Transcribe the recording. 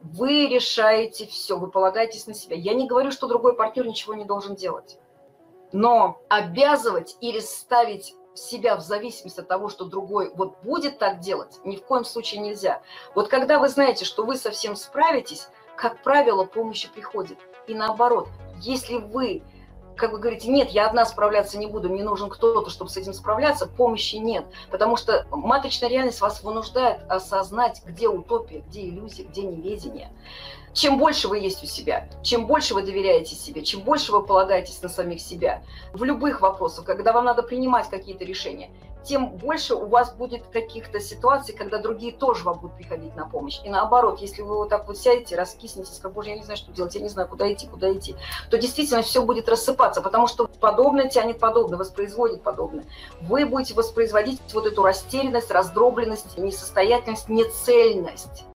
Вы решаете все, вы полагаетесь на себя. Я не говорю, что другой партнер ничего не должен делать. Но обязывать или ставить себя в зависимость от того, что другой вот будет так делать, ни в коем случае нельзя. Вот когда вы знаете, что вы совсем справитесь, как правило, помощь приходит. И наоборот, если вы, как вы говорите, нет, я одна справляться не буду, мне нужен кто-то, чтобы с этим справляться, помощи нет. Потому что матричная реальность вас вынуждает осознать, где утопия, где иллюзия, где неведение. Чем больше вы есть у себя, чем больше вы доверяете себе, чем больше вы полагаетесь на самих себя, в любых вопросах, когда вам надо принимать какие-то решения, тем больше у вас будет каких-то ситуаций, когда другие тоже вам будут приходить на помощь. И наоборот, если вы вот так вот сядете, раскиснете, скажете, боже, я не знаю, что делать, я не знаю, куда идти, то действительно все будет рассыпаться, потому что подобное тянет подобное, воспроизводит подобное. Вы будете воспроизводить вот эту растерянность, раздробленность, несостоятельность, нецельность.